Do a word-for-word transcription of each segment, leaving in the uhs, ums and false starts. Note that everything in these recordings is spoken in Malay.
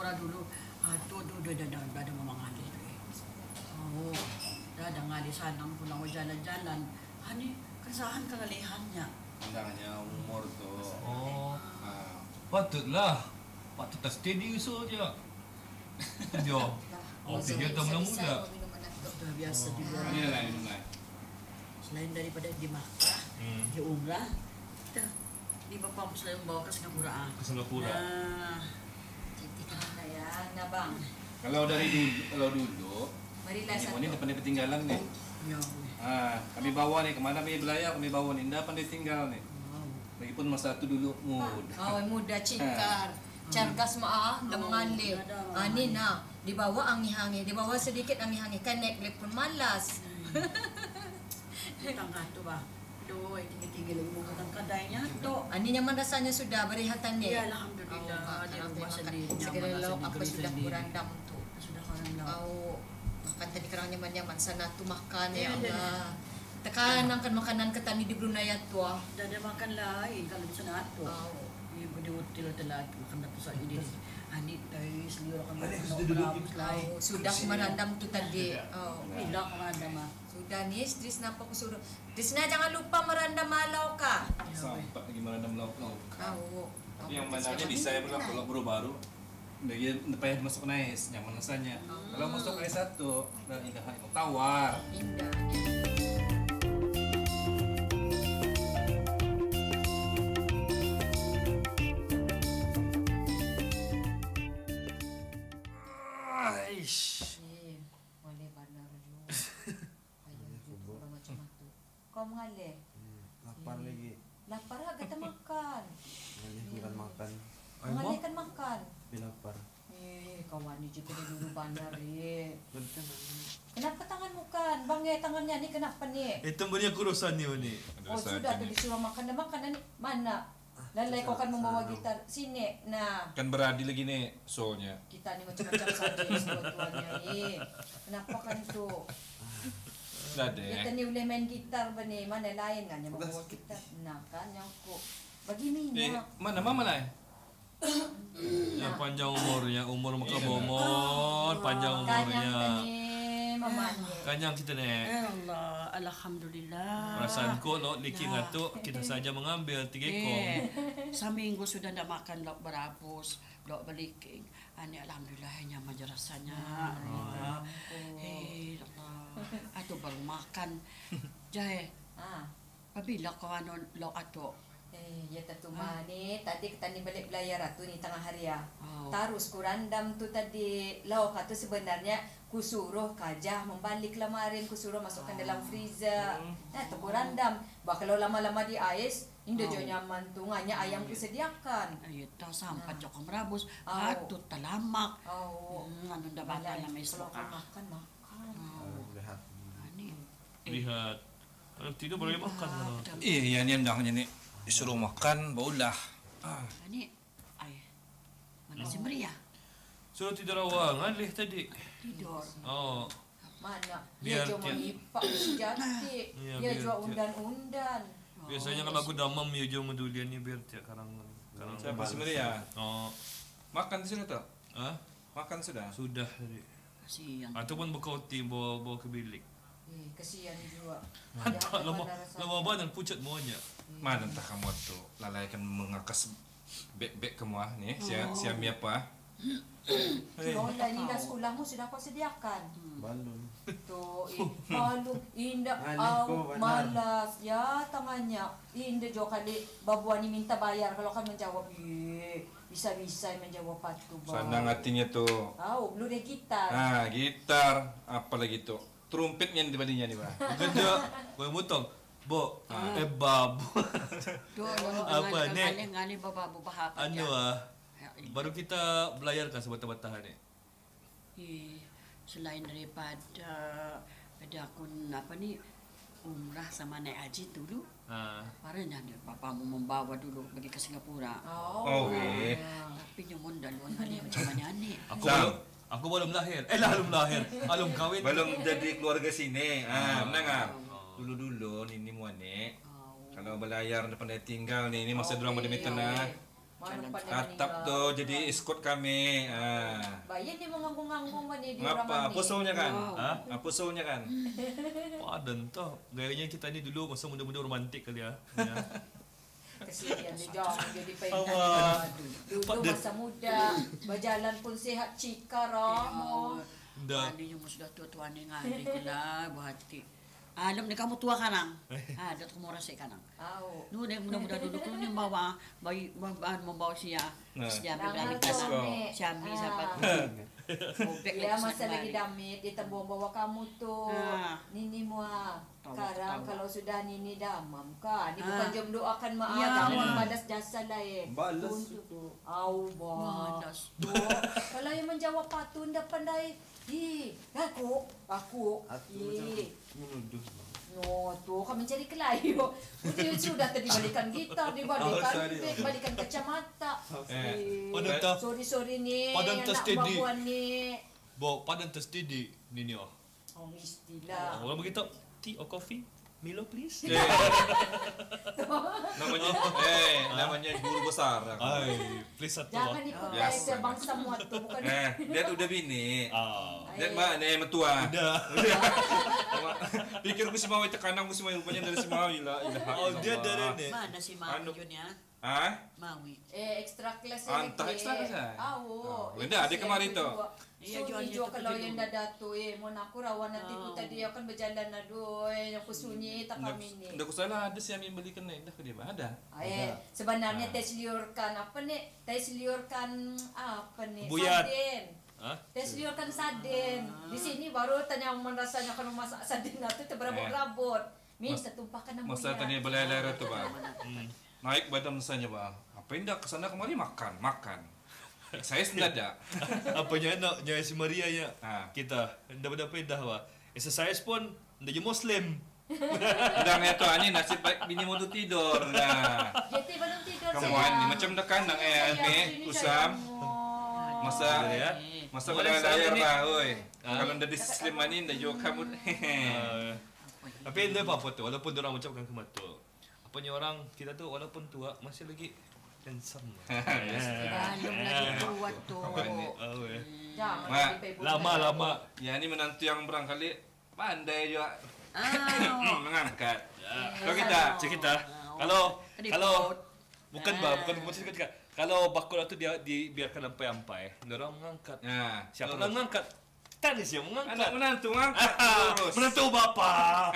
Singapura dulu. Aduh, aduh, aduh, aduh, aduh, ada memang ada itu. Oh, dah ada ngali sana pulang mau jalan-jalan. Hani keresahan kengalihannya. Pandangannya umur tuh. Oh, Ah, patutlah. Patut tak steady saja. Dia. Oh, dia tak muda-muda. Sudah biasa di luar. ini lah ini lah. Selain daripada di Makkah, Hmm. di umrah, kita di Bapak selalu membawa ke Singapura. Ke Singapura. Nah, Jadi kemana ya, nah bang? Kalau dari dulu, kalau dulu, Marilah ini satu. pun ini pandai ketinggalan nih. ya. Ah, kami bawa nih kemana kami belayar kami bawa nih, ndak pandai tinggal nih. Wow. Begitupun masa itu dulu muda. Oh, muda cikar. Cergas mah lemangalip. Ah, ni nah, dibawa angin-angin, dibawa sedikit angin-angin kan naik lip pun malas. Tangga tu bah. Aduh, tinggi-tinggi lagi menggunakan kedainya tu. Ah, ni nyaman rasanya sudah berihatan ni. Ya, alhamdulillah. Di rumah sendiri. Segala lauk apa negeri sudah sendiri. kurandam tu. Sudah orang dah. Au makan tadi kerang nyaman-nyaman sana tu makan Ya, ya ya. Allah. Tekan angkat makanan ketani di Brunei tu. ah. Dah ada makan lain kalau di sana tu. Au. Ibu di hotel ada lagi makan dah pusat ini. Ani tadi sendiri orang Adik, makan sudah duduk berabus lain. Au, sudah merandam tu tadi. Oh. Bila kau ada mah. Sudah ni Trisna apa aku suruh. Trisna jangan lupa merandam malau kah? Sampai lagi mana ada lauk-lauk. Au. Tapi yang mana di saya pula kalau baru-baru dia depan masuk nais, nyaman rasanya. Kalau masuk nais satu, dan indah yang tawar. Indah. Aish. Eh, boleh benar juga. Ayam juga orang macam tu. Kau mengalir? Hmm, lapar lagi. Lapar lah kata makan. Nanti bukan makan. Mengalir kan makan. Tapi lapar. Eh, kawan ni juga dia dulu bandar eh. Betul. Kenapa tanganmu kan? Bang ya tangannya ni kenapa ni? Itu punya kurusan ni ni. Oh sudah tu disuruh makan dah makan dah ni. Mana? Lalai kau kan membawa gitar sini. Nah, Kan beradi lagi nih soalnya. kita ni macam-macam saja sebetulnya ni. Kenapa kan tu? Sudah Kita deh. ni boleh main gitar bani. Mana lain kan yang membawa gitar. Nah kan yang ku bagi Eh, minyak. mana mama lah? Yang panjang umurnya, umur muka bomor, panjang Kanyang umurnya. ni mamanya. Kanyang kita ni. Ya Allah, alhamdulillah. Perasaanku lo liking itu kita saja mengambil tiga ekor. Eh, seminggu sudah tidak makan lauk berabus, lauk beliking. Ani alhamdulillah nyaman je rasanya. Allah. Eh, Allah. Atau baru makan. Jai, Ah. apabila kau anu lauk atuk? Eh, ya tentu mah ni tadi kita ni balik belayar tu ni tengah hari ya. Oh. Tarus kurandam tu tadi lauk tu sebenarnya ku suruh kajah membalik lamarin ku suruh masukkan dalam freezer. Nah tu kurandam. Bah kalau lama-lama di ais, indah jo nyaman tu nganya ayam ku sediakan. Ayo tak sampai jokong berabus. Oh. Atut talamak. Oh. Hmm, anu dah bakal Balai. nama Kalau esok. kau makan makan. Lihat. Ani. Lihat. Kalau tidur boleh makan. Mana? Iya, ini endangnya nih. Disuruh makan, baulah. Ah. Ani. Ay. Mana si Maria? Suruh tidur awal, ngalih tadi. Tidur. Oh, Mana? Dia Biar jo tiap- mengipak sejati. Iya, Dia biar jo tiap- undan-undan. biasanya kalau aku damam ya jom mendulian ni biar tiap karang. Karang. Siapa si Maria? Oh, Makan sudah tak? ah, Makan sudah. sudah tadi. Kasihan. Ataupun berkauti bawa bawa ke bilik. Eh, kesian juga. Hantar lama Mana rasa- lama banyak pucat maunya. Mana entah kamu tuh lalaikan mengakas bek-bek kamu ah nih. Sia siami apa? Lola, ini dah sekolahmu sudah kau sediakan. Balon. Tu, eh, malu, indah, Anak ko, au, benar. malas, ya tangannya. Indah jo kali babuan ni minta bayar kalau kan menjawab, eh, bisa-bisa menjawab patu ba. Sandang hatinya tuh. Au, belum ada gitar. Ah, gitar, apa lagi tuh? Trumpetnya di badinya nih, Pak. Kerja, kau motong. Bo, eh bab. Doon, Apa, Nek? Ngali, ngali, bababu, bahapa. Anu ah. Baru kita belayarkan sebatah-batah ni. Eh, selain daripada pada aku apa ni umrah sama naik haji dulu, Ha. parahnya dia bapamu membawa dulu pergi ke Singapura. Oh, weh. Tapi nyamun daluan kali macam mana ni? Aku Sam. belum aku belum lahir. Eh lah belum lahir. Belum kahwin. Belum jadi keluarga sini. Ah, menang Oh. Dulu-dulu ini muane. Oh. Kalau belayar depan dia tinggal nih, ini masa dorang pada Okey, meter nah. okey. Mana pandai Atap meninggal. tuh jadi escort kami. Ah. Bayan dia menganggung-anggung mana di orang Ngapa? ni. Pusaunya kan? Wow. Ha? Ah, pusaunya kan? Padan tau. Gayanya kita ni dulu masa muda-muda romantik kali ya. Ya. Kesian dia jangan jadi Awak. penat. Dulu Pada- masa muda, berjalan pun sihat cika ramo. Dah. Ani yang sudah tua-tua ni ngadi kula berhati. Ah, nam ni kamu tua kanang. Ah, dah kamu rasa kanang. Au. Nu ni muda-muda dulu kalau ni bawa bayi bawa membawa sia. Nah. Sia Nangal bila tu, kanang. Mek. Siami Ah. sahabat. Obek Ya masa lagi damit dia tembong bawa kamu tu. Ah. Nini mua. Tahu, Sekarang tahu. kalau sudah Nini damam kan. Ini Ah. bukan jom doakan mak Ya, damam ya. balas jasa lain. Balas Untuk- itu. Au bah. Balas. Tu. Kalau yang menjawab patun dah pandai. Hi, aku, aku. Aku Hi. macam menuduh. No, tu kan mencari kelayu. Dia sudah tadi balikan gitar, dia balikan Oh, sorry. beg, balikan kacamata. Eh, padan tak- Sorry sorry ni, padan tak anak steady. babuan ni. Bawa padan tersteady ni ni oh. Oh, mestilah. Orang begitu tea or coffee? Milo please. Eh. namanya eh namanya guru besar. Ai, please satu Jangan ah. dipakai Biasa. yes. bangsa muat tu bukan. Eh, dia udah bini. Ah. Dia mak ni metua. Dah. Pikir ku si Mawi tekanang ku si Mawi rupanya dari si Mawi lah. Ilaha Oh, dia illallah. dari ni. Mana si Mawi Anu. Jun ya? Ah? Mawi. Eh, extra class Antah extra class, eh? Awo. Oh, Linda, adik kemarin tu. Iya, So, jual dia hijau tu kalau kerja yang dulu. dah datu eh, mau aku rawan nanti ku Oh. tadi akan berjalan aduh, eh, yang kusunyi tak kami ni. Dah ku salah ada si Amin belikan ni. Dah ke dia ada. Eh, sebenarnya tes liurkan apa nih? Tes liurkan apa nih? Buyat. Sarden. Ha? Tes liurkan sarden. Di sini baru tanya merasanya kalau masak sarden itu terberabot-rabot. Minta tumpahkan nama Masa tadi belayar tu bang. Naik badan misalnya bang. Apa indah kesana kemari makan makan. Saya sudah ada. Apanya nak jangan si Maria ya. Ha. Kita dah dah pindah wah. Exercise pun dah je Muslim. Dah ni tu ani nasib baik bini mau tu tidur. Nah. Jadi belum tidur Kamu sayang. ni macam dah kandang eh Sayang, Ami, sini Usam. sayang. Masa ya. masa Boleh belayar saya layar ni. lah, oi. Ha? Kalau dah di Sleman dah juga kamu. Ah, tapi dia apa tu walaupun dia orang macamkan kemat tu. Apanya orang kita tu walaupun tua masih lagi handsome. Belum lagi kuat tu. Kawan ni. Oh, eh. Jangan Mak, jadi pebuk Lama dah. lama. Ya ni menantu yang barangkali pandai juga Ah, mengangkat. Ya. Kalau kita, Cik kita. Kalau Kediput. kalau bukan bah, Ah. bukan bukan cakap. Kalau bakul tu dia dibiarkan ampai-ampai, dia orang mengangkat. Ya, Siapa lurus. yang mengangkat? Tanis yang mengangkat. Anak menantu mengangkat lurus. Menantu bapa.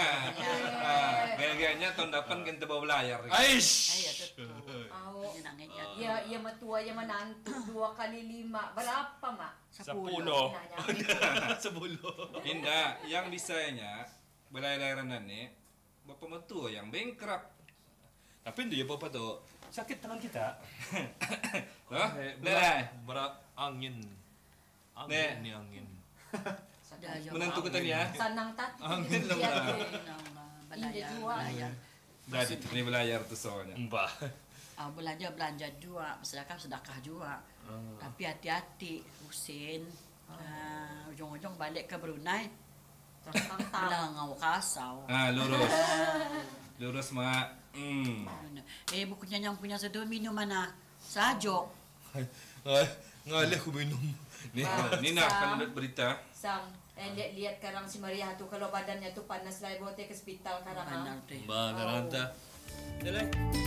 Ah, Gaya-gayanya tahun depan kita bawa belayar. Aish. Ayah betul. Au. Ini nak ngejat. Ya, ya metua, ya menantu dua kali lima. Berapa mak? Sepuluh. Nanya. Sepuluh. Indah, yang bisanya belayar-layaran ni bapa mentua yang bankrupt. Tapi dia apa tu? Sakit tangan kita. Loh, Eh, dah. berat, berat angin. Angin Nih. ni angin. Dah jauh. Menantu kita ni ya. Sanang tati. Angin Dia lah. tu. Belayar, Indah jual. belayar. Dah di ni belayar tu soalnya. Mbah. Ah, belanja belanja juga, sedekah sedekah juga. Tapi hati-hati, Husin. Ah, ujung-ujung balik ke Brunei, Tang-tang. belangau kasau. Ah, lurus. Lurus mak. Hmm. Eh, bukunya yang punya sedu minum mana? Sajok. Ay, ngalih aku minum. Ni, Ah, ni nak Sam. kan berita. Sam, eh, lihat lihat karang si Maria tu kalau badannya tu panas lah bawa dia ke hospital karang. Benar ah. tu. Mbah, garanta. Jalan.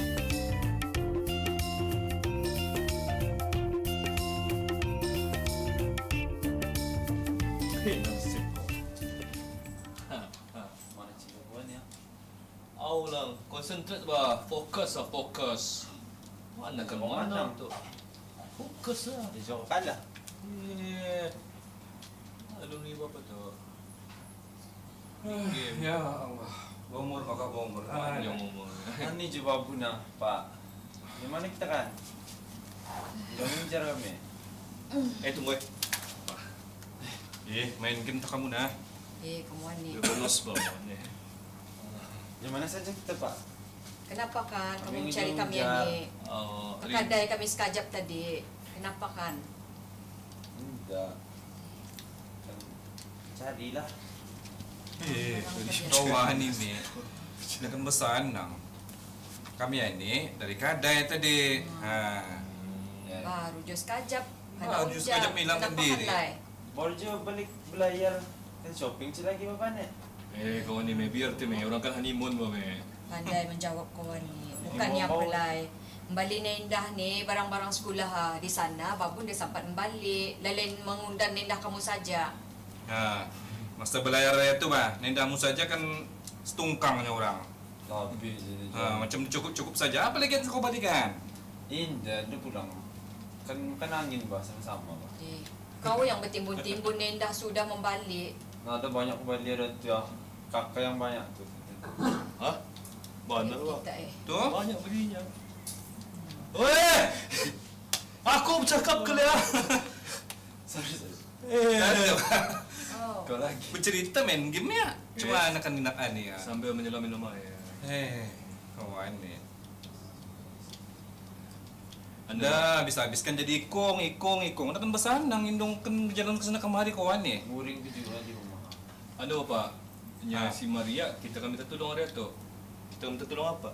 Nasib kau. Ha, ha. Mana cikgu buat ni? Au lang, concentrate bah, fokus lah, fokus. Mana kan mana tu? Fokus lah. Dia jawab kalah. Eh. Aduh ni apa tu? Game. Ya Allah. Umur maka umur. Ah, yang ngomong. Ini jawab guna, Pak. Di mana kita kan? Jangan mengejar kami. Eh tunggu. Eh, main game tak kamu nah. Eh, kamu ni. Dia bonus bawah ni. Di mana saja kita, Pak? Kenapa kan Kami kamu mencari ingin kami mengejar. ni? Oh, Kedai kami sekajap tadi. Kenapa kan? Enggak. Kan carilah. Eh, bawah ni ni. Dengan besar nang. Kami ini dari Kadai tadi. Ha. Ah, rujuk sekajap. Ah, rujuk sekajap hilangkan diri. Baru je balik belayar. Kan shopping je lagi bapak ni. Eh, kawan ni, me, biar tu, me. Orang kan honeymoon, ba, me. Pandai menjawab kawan ni. Bukan yang belai. Kembali na Indah ni, barang-barang sekolah ha. Di sana, babun dia sempat membalik. Lain mengundang Indah kamu saja. Ha, masa belayar itu bah, nendamu saja kan setungkangnya orang. Tapi je. Ha, macam cukup-cukup saja. Apa lagi yang kau balikan? Indah dia pulang. Kan kan angin bah sama-sama bah. Eh, kau yang bertimbun-timbun Indah sudah membalik. Nah, ada banyak kembali ada tu ya. Kakak yang banyak tu. Hah? Benar, ba? Kita eh. Tu? Banyak belinya. Weh! Aku bercakap ke dia. Sorry, sorry. Eh, Oh. Kau lagi. Bercerita main game ya. Cuma Yes. anak anak ani ya. sambil menyelam minum air. Eh, kawan ni. Anda Dah bisa habiskan jadi ikong, ikong, ikong. Anda kan bersanang indong kan berjalan ke sana kemari kawan ni. Muring juga di rumah. Ada apa? Ya, Ah. si Maria, kita kan minta tolong dia tu. Kita minta tolong apa?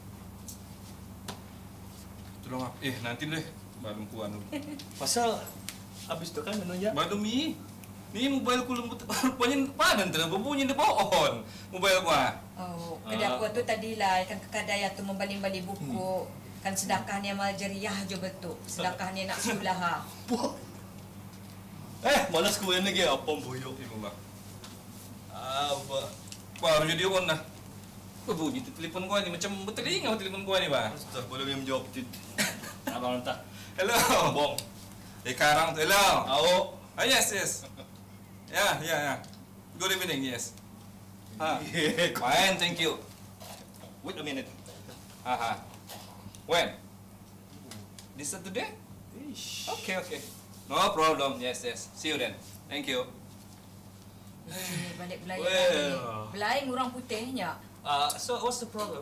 Tolong apa? Eh, nanti deh. Baru kuan dulu. Pasal habis tu kan menunjuk. Baru mi. Ni mobile ku lembut rupanya padan terus berbunyi di pohon. Mobile ku ah. Oh, kedai aku tu tadi lah kan ke kedai tu membali-bali buku. Kan sedekahnya mal jeriah je betul. Sedekahnya nak sekolah ha. Eh, malas ku lagi apa boyok. Ibu bang. Apa? Baru jadi on lah. Berbunyi tu telefon gua ni macam bertelinga telefon gua ni bah. Ustaz, boleh yang menjawab tit. Abang entah. Hello. Bong. Eh karang tu hello. Au. Ah yes yes. Ya ya ya. Good evening yes. Ah. Fine thank you. Wait a minute. Aha. When? This Saturday? Okay okay. No problem. Yes yes. See you then. Thank you. Eh, balik belayar Well. ni. Belaing orang putihnya. Uh, so what's the problem?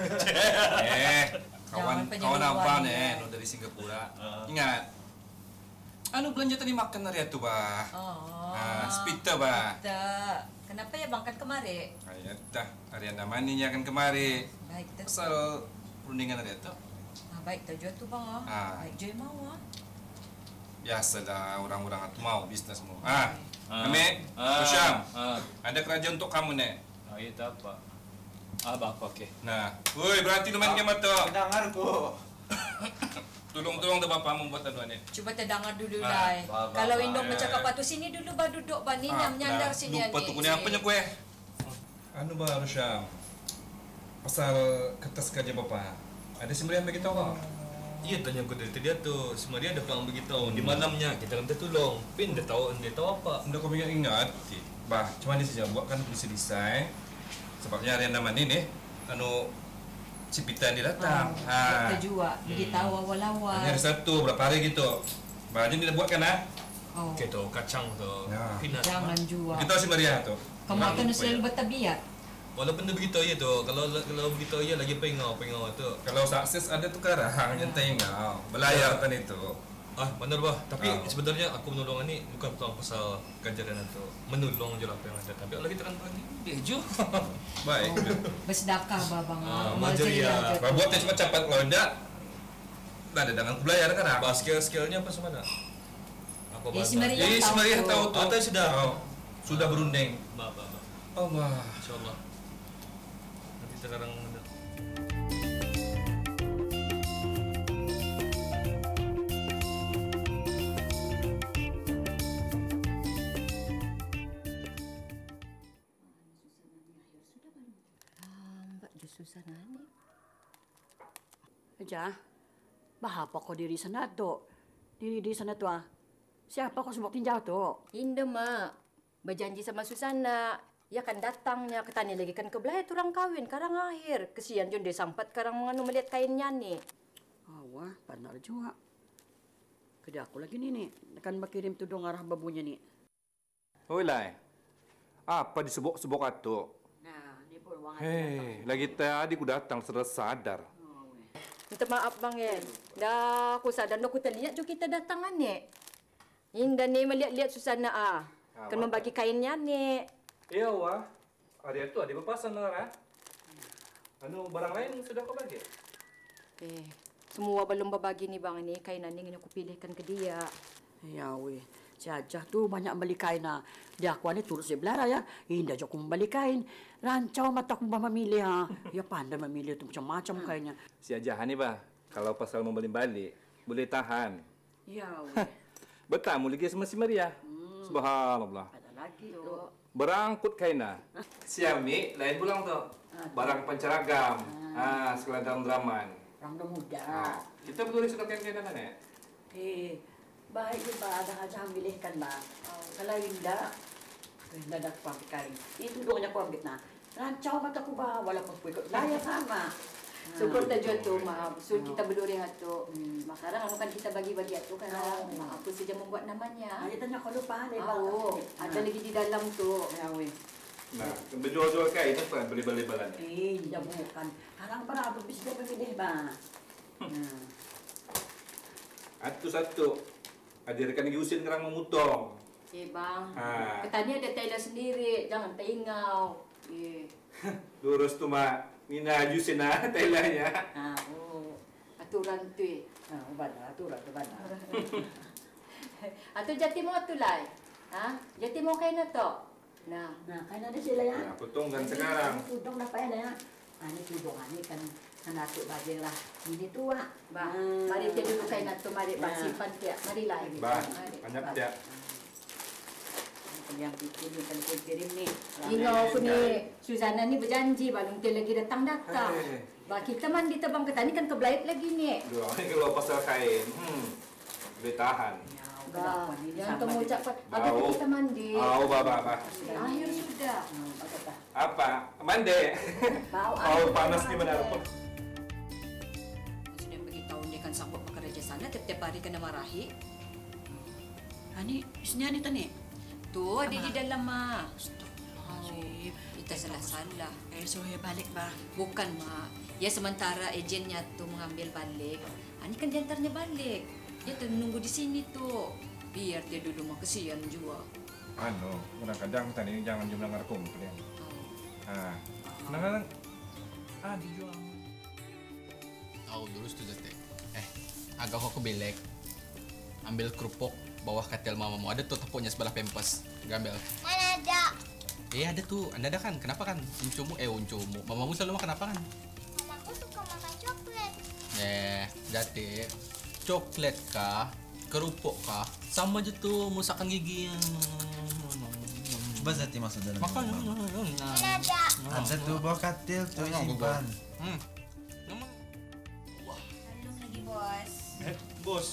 Eh, kawan Jangan kawan apa penyeluruhan nih? ya. No dari Singapura. Ah. Ingat. Anu belanja tadi makan hari itu bah. Oh. Ah, spita bah. Tak. Kenapa ya bangkan kemari? Ayat dah. Ariana maninya akan kemari. Baik tu. Pasal perundingan hari itu. Ah, baik tu jo tu bang ah. Ah. Baik jo mau ah. Biasalah orang-orang itu mau bisnis mau. Ah, Ah. Ame, Ah. Syam, Ah. ada kerja untuk kamu nek. Ah, itu apa? Ah, apa okey. Nah, woi berarti lu main game tu. Kedengar ku. Tolong-tolong tu bapak membuat aduan ni. Cuba terdengar dulu Ah, lah. ba- ba- Kalau ba- Indong eh. bercakap apa tu sini dulu bah duduk bah ni Ah, nak menyandar nah, sini lupa tu kuning apanya kue. Anu baru Syam. Pasal kertas kerja bapak. Ada sembilan bagi tahu kau. Iya tanya aku dari tadi tu. Semua dia ada pelang beritahu. Di malamnya kita minta tolong. Pin dia tahu dia tahu apa. Anda kau ingat ingat. Bah, cuma ni saja buat kan bisa desain. Sebabnya hari nama ni nih. Anu Cipitan dia datang. Ah, kita juga beritahu awal-awal. Hanya ada satu berapa hari gitu. Bah, dia buat kan ah? Oh. Okey tu kacang tu. Ya. Peanut. Jangan jual. Kita si Maria tu. Kamu akan selalu bertabiat. Walaupun dia begitu ya tu. Kalau kalau begitu ya lagi pengau pengau tu. Kalau sukses ada tukarang nyantai ngau. Belayar tan itu. Ah, benar bah. Tapi Ah. sebenarnya aku menolong ni bukan tentang pasal ganjaran tu. Menolong je lah apa yang ada. Tapi kalau kita kan bagi dia je. Baik. Bersedekah babang. Ah, Amal majeria. jeriah je. Bah, buat yang cepat cepat kalau tidak. Dah ada dengan belayar kan? Bah, skill-skillnya apa semana? Apa Eh, si bahasa? Maria Eh, si Maria tahu tu. Ah, tahu sudah. Oh, sudah berunding. Bah, bah, bah. Allah. InsyaAllah. Nanti sekarang ada. Mbak justru sana ni. Aja. Bahapa kau diri sana tu? Diri di sana tu ah. Siapa kau sebut tinjau tu? Indah mak. Berjanji sama Susana. Ya kan datangnya ke tani lagi kan ke belai orang kawin karang akhir. Kesian jun dia sampat karang menganu melihat kainnya ni. Awah, benar juga. Kerja aku lagi ni ni. Akan berkirim tudung arah babunya ni. Oi lai. Apa disebut-sebut atu? Nah, ni pun wang. Hei, lagi tadi ku datang sudah sadar. Minta maaf bang ya. Dah aku sadar dah aku terlihat jo kita datangan ni. Indah ni melihat-lihat Susana ah. Kan membagi kainnya ni. Iya wah. Ada itu ada berpasan lah. Anu barang lain sudah kau bagi? Eh, semua belum berbagi ni bang ni kainan ni yang aku pilihkan ke dia. Ya weh, si Ajah tu banyak beli kain nah. Dia aku ni turut sebelah ya. Indah je aku membeli kain. Rancau mata aku memilih ha. Ya pandai memilih tu macam-macam kainnya. Si Ajah ni bah, kalau pasal mau balik balik, boleh tahan. Ya weh. Bertamu lagi sama si Maria. Hmm. Subhanallah. Ada lagi tu. Berangkut kaina. Siang ni lain pulang tu. Barang pancaragam. Ah, sekolah dalam draman. Orang dah muda. Ah, kita boleh sudah kain-kainan ni. Eh, baik je bah, ada aja ambilkan bah. Oh, kalau indah, indah dah aku ambil kain. Itu doanya aku ambil nah. Rancau mata aku bah, walaupun aku ikut layar sama. Syukur kita jual tu, maaf. So kita berdua tu. Hmm. Sekarang anu kan kita bagi-bagi tu kan. Maaf apa saja membuat namanya. Dia tanya kau lupa deh. Oh, ada lagi di dalam tu. Ya weh. Nah, berjual-jual kain apa beli beli-belan. Eh, dia bukan. Harang berapa bisa memilih bah. Nah. Satu-satu. Ada rekan lagi usin kerang memutong. Eh bang, Ha. katanya ada tailor sendiri, jangan tengau. Eh, Lurus tu mak. Nina jusin nah telanya. Ah, oh, aturan tu eh. ah, bana tu lah tu bana. Atau jati mau tu lai. Ha? Jati mau kain atau? Nah, Nah, kan ada sila ya. Ya, potongkan sekarang. Tudung dah payah ya. Ah, ini tudung ini kan sanatuk bajing lah. Ini tua. bah, Hmm. mari kita dulu kain atau mari bah Ya. simpan dia. Mari lai. Bah, Mari. banyak dia. Yang bikin ni kan kau kirim ni. Ingau aku ni Suzana ni berjanji balung dia lagi datang-datang. Hei. Bah kita mandi terbang ke tani kan ke Belait lagi ni. Dua ni kalau pasal kain, hmm, boleh tahan. Bah, yang temu ucapkan Bau. habis kita mandi. Oh, bah, bah, bah. Akhir sudah. Apa? Mandi. Bau Oh, panas di mana pun. Sudah beritahu dia kan sambut pekerja sana tiap-tiap hari kena marahi. Ani, isnya ni tani. Tu ada di dalam mak. Astagfirullahaladzim. Kita salah-salah. Eh, so balik bah. Bukan mak. Ya sementara ejennya tu mengambil balik. Ani kan diantarnya balik. Dia ternunggu di sini tu. Biar dia dulu mak kesian juga. Anu, kadang-kadang tadi jangan jumlah ngarkom dia. Ah, kadang-kadang ah dijual. Tahu dulu setuju teh. Eh, agak kok belek. Ambil kerupuk bawah katil mamamu. Ada tuh tepungnya sebelah pempes. Gambil. Mana ada? Eh ada tuh. Anda ada kan? Kenapa kan? Uncumu eh uncumu. Mamamu selalu makan apa kan? Mamaku suka makan coklat. Eh, jadi coklat kah? Kerupuk kah? Sama aja tuh musakan gigi. Coba Zati masuk dalam. Makan. Mana ada? Ada tuh bawa katil tuh simpan. Hmm. Belum lagi bos. Eh, bos.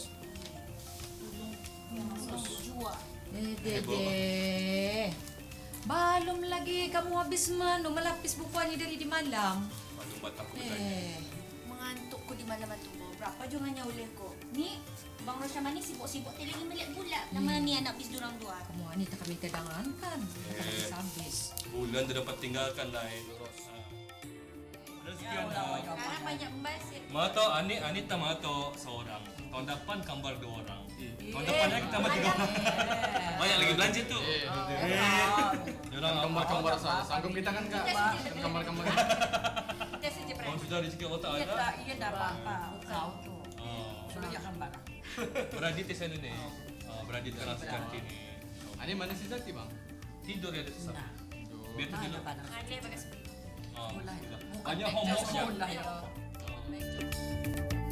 Eh, dede. Belum lagi kamu habis manu melapis bukuannya dari di malam. Aduh, mata aku bertanya. Eh, Mengantuk ko di malam tu. Berapa juga nya uleh ko. Ni Bang Rosyama ni sibuk-sibuk tadi lagi melihat bulat. Nama ni anak bis durang dua. kamu ani tak kami tegangan kan? Eh. Habis. Bulan dah dapat tinggalkan lah. Eh. Ada sekian lah. Sekarang banyak membasir. Mato, Ani, Ani tamato seorang. Tahun depan kambar dua orang. Tahun depan lagi tambah tiga orang. Banyak lagi belanja tuh. Orang Kamar-kamar sanggup kita kan kak? Kamar-kamar. Kita saja Orang berani. sudah rezeki otak Iya ada. tak, iya tak apa-apa. Kau tu. Oh. Sudah jangan barang. Beradit di sana nih. Oh, beradit dengan secantik nih. Ani mana si Zati bang? Tidur ya di sana. Nah, Biar tu mana dulu. barang. Ada bagas. Oh, Mulai. hanya homework ya. Mulai. Oh.